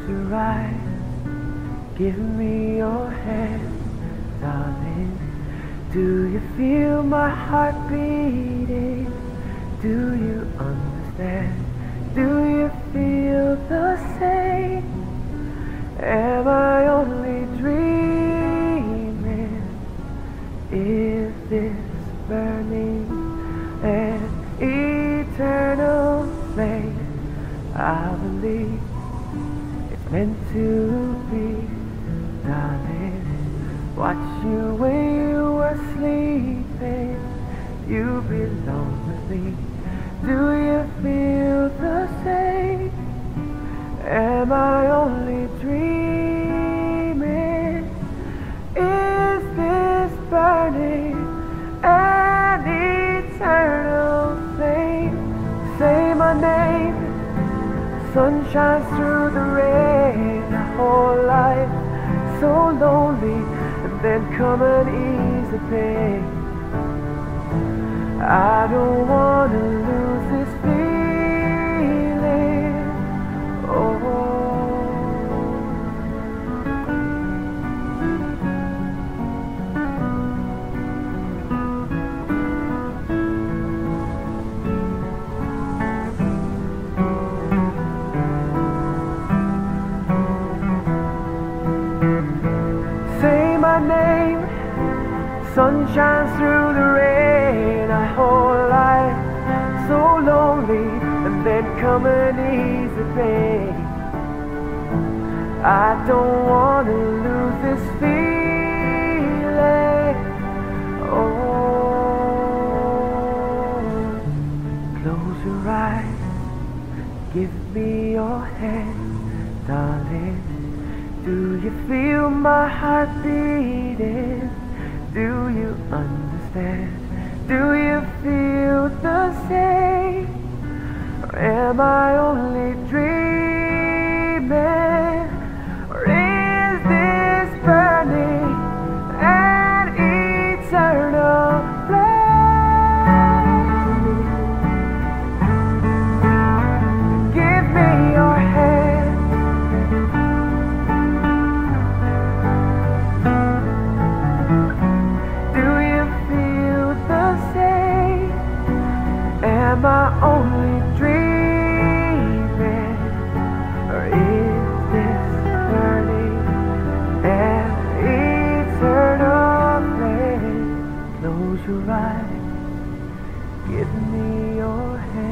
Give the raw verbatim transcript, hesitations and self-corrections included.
your eyes, give me your hand, darling. Do you feel my heart beating? Do you understand? Do you feel the same? Am I only dreaming? Is this burning an eternal flame? I believe it's meant to be, darling. Watch you when you were sleeping. You belong with me. Do you feel the same? Am I only dreaming? Is this burning an eternal flame? Say my name. Sun shines through the rain. A whole life so lonely, and then come and ease the pain. I don't wanna lose this feeling. Oh, say my name. Sun shines through the rain. A whole life so lonely, and then come and ease the pain. I don't wanna lose this feeling. Oh, close your eyes, give me your hand, darling. Do you feel my heart beating? Do you understand? Do you feel the same? Or am I only dreaming? Or is this burning an eternal flame? Give me your hand. Do you feel the same? Am I only dreaming? Or is this burning an eternal flame? Close your eyes, give me your hand.